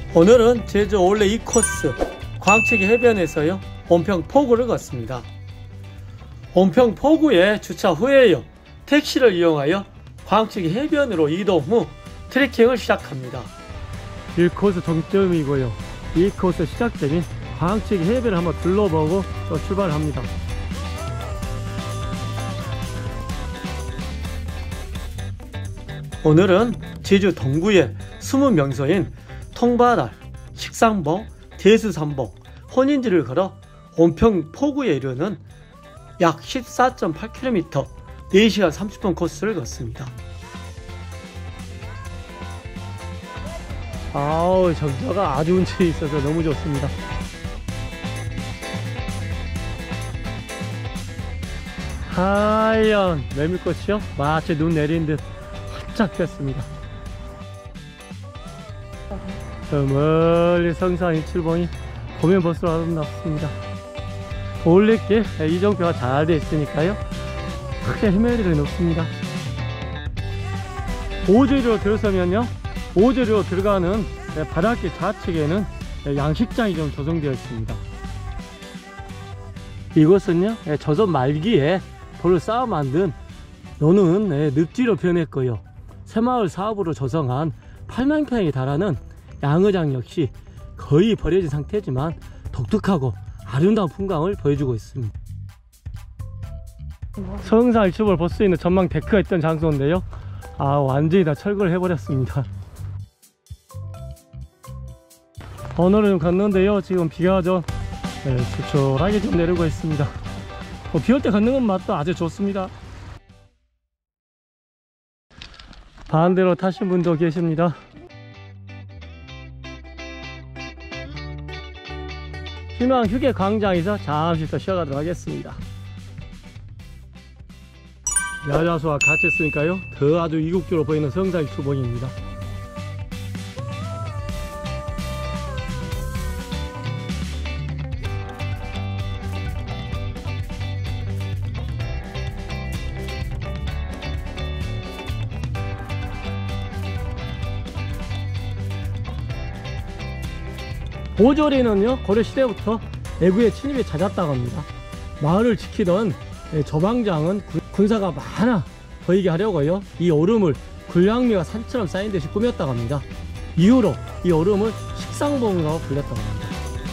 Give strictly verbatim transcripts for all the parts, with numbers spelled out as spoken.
오늘은 제주 올레 이 코스 광채기 해변에서요 온평 포구를 걷습니다. 온평 포구에 주차 후에요 택시를 이용하여 광채기 해변으로 이동 후 트레킹을 시작합니다. 일 코스 정점이고요, 이 코스 시작점인 광채기 해변을 한번 둘러보고 또 출발을 합니다. 오늘은 제주 동구의 숨은 명소인 통바달, 식상봉, 대수삼봉, 혼인지를 걸어 온평 포구에 이르는 약 십사 점 팔 킬로미터, 네 시간 삼십 분 코스를 걷습니다. 아우, 정자가 아주 운치에 있어서 너무 좋습니다. 하얀 메밀꽃이요 마치 눈 내린 듯 활짝 폈습니다. 저 멀리 성산 일출봉이 보면 볼수록 아름답습니다. 올레길 이정표가 잘 되어 있으니까요 크게 헤맬 일은 없습니다. 오제리로 들어서면요, 오제리로 들어가는 바닷길 좌측에는 양식장이 좀 조성되어 있습니다. 이곳은요 조선 말기에 돌을 쌓아 만든 노는 늪지로 변했고요, 새마을 사업으로 조성한 팔만 평에 달하는 양어장 역시 거의 버려진 상태지만 독특하고 아름다운 풍광을 보여주고 있습니다. 성산 일출봉을 볼 수 있는 전망 데크가 있던 장소인데요, 아 완전히 다 철거를 해버렸습니다. 오늘은 걷는데요 지금 비가 좀 네, 조촐하게 좀 내리고 있습니다. 뭐 비 올 때 걷는 건 맛도 아주 좋습니다. 반대로 타신 분도 계십니다. 희망 휴게 광장에서 잠시 더 쉬어가도록 하겠습니다. 야자수와 같이 있으니까요 더 아주 이국적으로 보이는 성산 일출봉입니다. 오조리는요 고려시대부터 내구의 침입이 잦았다고 합니다. 마을을 지키던 조방장은 군사가 많아 보이게 하려고요 이 오름을 굴량미와 산처럼 쌓인 듯이 꾸몄다고 합니다. 이후로 이 오름을 식상봉이라고 불렸다고 합니다.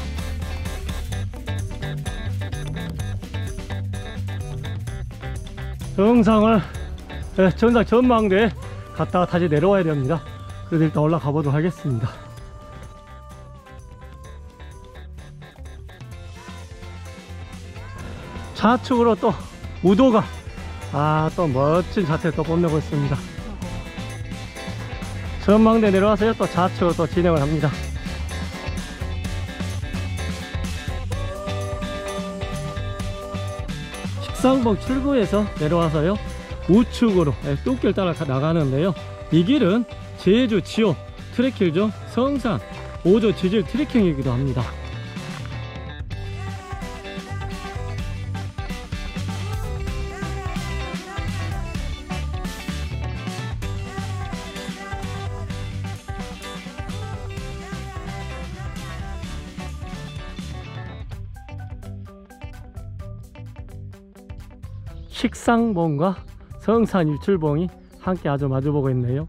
정상을 정상 전망대에 갔다가 다시 내려와야 됩니다. 그래서 일단 올라가 보도록 하겠습니다. 좌측으로 또 우도가 아 또 멋진 자태를 또 뽐내고 있습니다. 전망대 내려와서요 또 좌측으로 또 진행을 합니다. 식상봉 출구에서 내려와서요 우측으로 뚝길 따라 나가는데요, 이 길은 제주 지오 트레킹 중 성산 오조 지질 트레킹이기도 합니다. 식상봉과 성산 일출봉이 함께 아주 마주보고 있네요.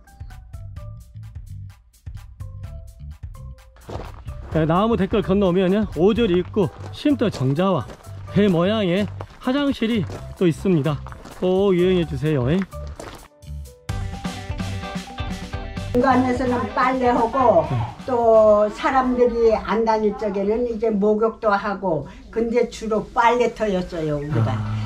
네, 나무 댓글 건너오면 오조리 입구 쉼터 정자와 배 모양의 화장실이 또 있습니다. 꼭 이용해 주세요. 중간에서는 빨래하고 또 사람들이 안 다닐 적에는 이제 목욕도 하고, 근데 주로 빨래터였어요 우리가. 아.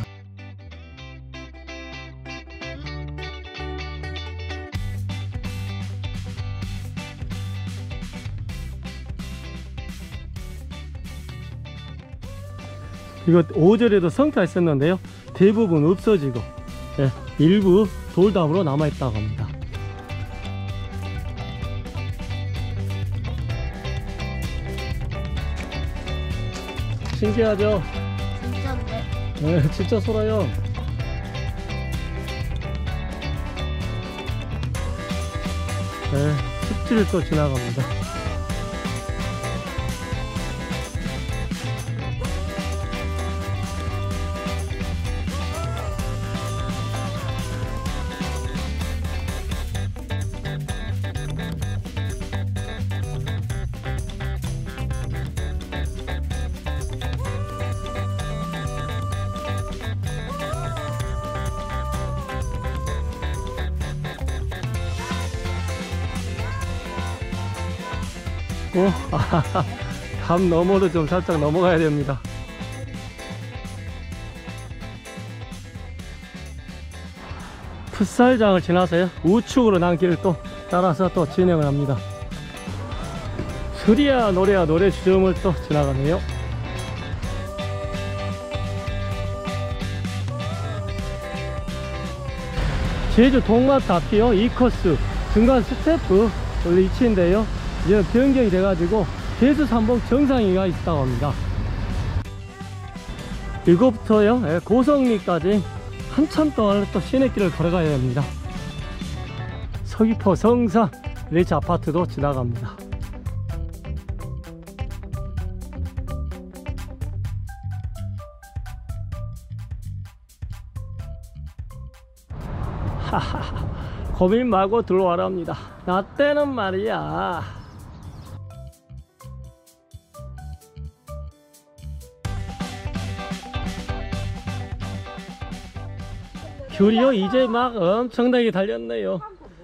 이거 오절에도 성타가 있었는데요 대부분 없어지고 예, 일부 돌담으로 남아있다고 합니다. 신기하죠? 진짜인데? 네, 진짜 소라요. 네, 습지를 또 지나갑니다. 어? 담 너머로 좀 살짝 넘어가야 됩니다. 풋살장을 지나서요 우측으로 난 길을 또 따라서 또 진행을 합니다. 수리야 노래야 노래 지점을 또 지나가네요. 제주 동마트 앞이요 이 코스 중간 스태프 원래 위치인데요 이제는 변경이 돼가지고 제주 삼봉 정상이가 있다고 합니다. 이곳부터요 고성리까지 한참 동안 또 시내길을 걸어가야 됩니다. 서귀포 성산 리치 아파트도 지나갑니다. 하하하 고민 말고 들어와랍니다. 나 때는 말이야 귤이요 이제 막 엄청나게 달렸네요.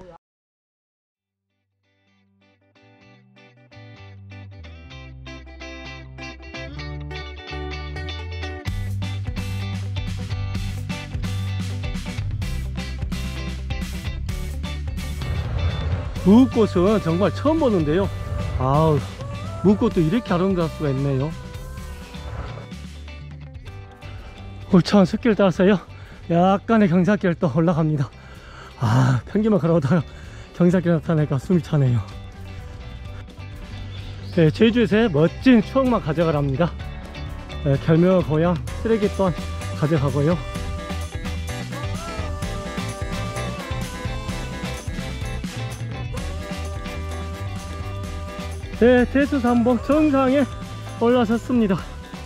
무꽃은 정말 처음 보는데요. 아우 무꽃도 이렇게 아름다울 수가 있네요. 울창한 숲길 따라서요 약간의 경사길 또 올라갑니다. 아 평지만 걸어오다가 경사길 나타나니까 숨이 차네요. 네, 제주에서의 멋진 추억만 가져가랍니다. 네, 결명한 고향 쓰레기 또한 가져가고요. 네, 제주 삼봉 정상에 올라섰습니다.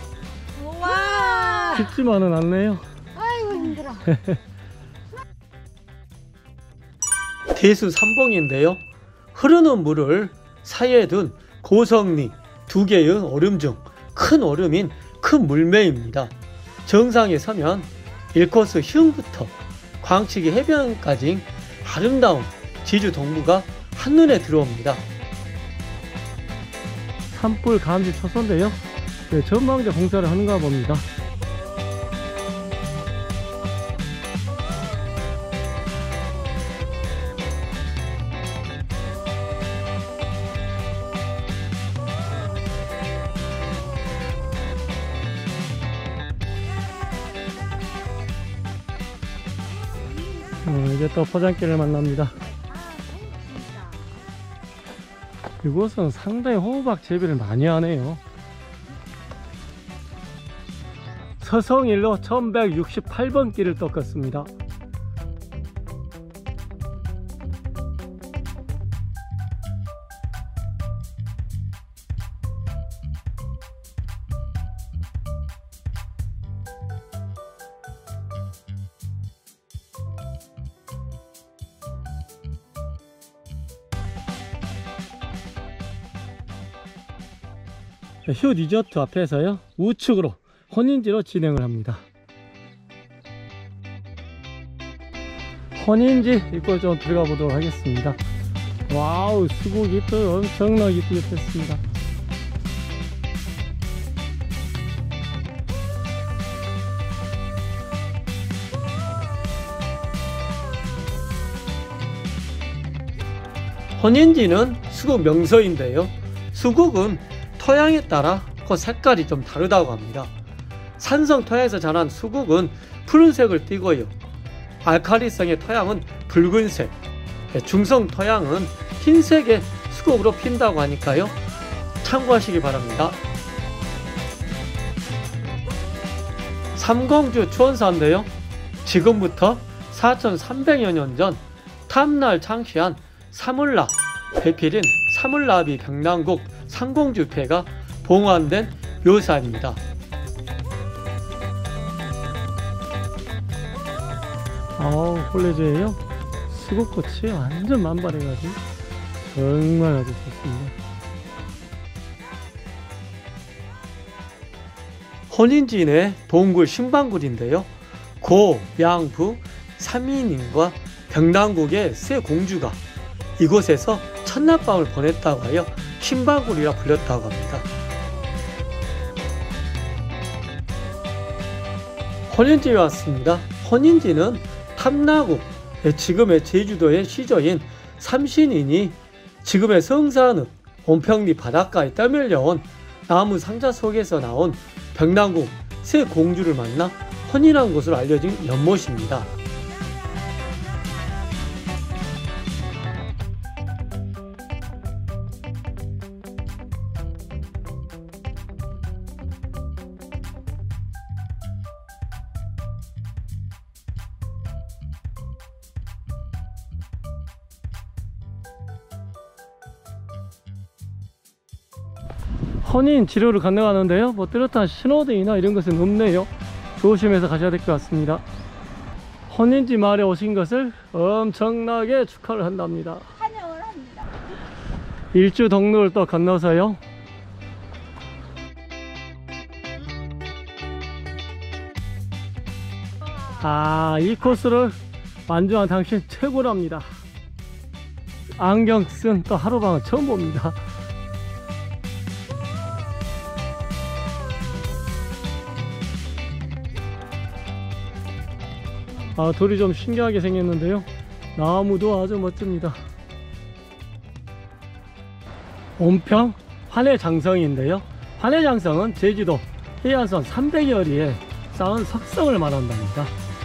우와 깊지만은 않네요. 아이고 힘들어. 대수 삼봉인데요 흐르는 물을 사이에 둔 고성리 두 개의 얼음 중 큰 얼음인 큰 물매입니다. 정상에 서면 일 코스 흉부터 광치기 해변까지 아름다운 제주 동부가 한눈에 들어옵니다. 산불 감지 초소인데요 네, 전망대 공사를 하는가 봅니다. 어, 이제 또 포장길을 만납니다. 이곳은 상당히 호박 재배를 많이 하네요. 서성일로 천백육십팔 번 길을 꺾었습니다. 휴 리조트 앞에서요 우측으로 혼인지로 진행을 합니다. 혼인지 입구에 좀 들어가 보도록 하겠습니다. 와우 수국이 또 엄청나게 이쁘게 폈습니다. 혼인지는 수국 명소인데요 수국은 토양에 따라 그 색깔이 좀 다르다고 합니다. 산성 토양에서 자란 수국은 푸른색을 띠고요 알칼리성의 토양은 붉은색, 중성 토양은 흰색의 수국으로 핀다고 하니까요 참고하시기 바랍니다. 삼공주 추원사인데요 지금부터 사천삼백여 년 전 탐날 창시한 사물라 배필인 사물라비 백남국 상공주패가 봉환된 묘사입니다. 아우 홀레즈예요. 수국꽃이 완전 만발해가지고 정말 아주 좋습니다. 혼인지인의 동굴 신방굴인데요 고, 양, 부, 삼인인과 백남국의 세 공주가 이곳에서 첫날밤을 보냈다고 하여 흰바구리라 불렸다고 합니다. 헌인지에 왔습니다. 헌인지는 탐나국, 지금의 제주도의 시조인 삼신인이 지금의 성산읍 온평리 바닷가에 떠밀려온 나무 상자 속에서 나온 벽난궁 새 공주를 만나 헌인한 것으로 알려진 연못입니다. 헌인 지로를 건너가는데요, 뭐 뚜렷한 신호등이나 이런 것은 없네요. 조심해서 가셔야 될 것 같습니다. 헌인지 마을에 오신 것을 엄청나게 축하를 한답니다. 환영을 합니다. 일주 동로를 또 건너서요, 아, 이 코스를 완주한 당신 최고랍니다. 안경 쓴 또 하루방은 처음 봅니다. 아, 돌이 좀 신기하게 생겼는데요, 나무도 아주 멋집니다. 온평 환해장성인데요, 환해장성은 제주도 해안선 삼백여 리에 쌓은 석성을 말한답니다.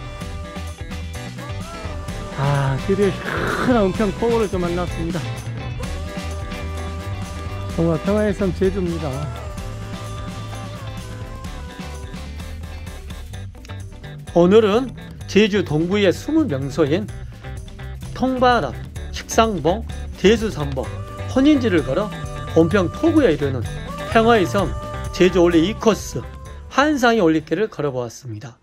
아, 드디어 큰 온평 포구를 좀 만났습니다. 정말 평화의 섬 제주입니다. 오늘은 제주 동부의 숨은 명소인 통바람, 식상봉, 대수삼봉, 헌인지를 걸어 온평 포구에 이르는 평화의 섬 제주 올레 이 코스 환상의 올레길을 걸어보았습니다.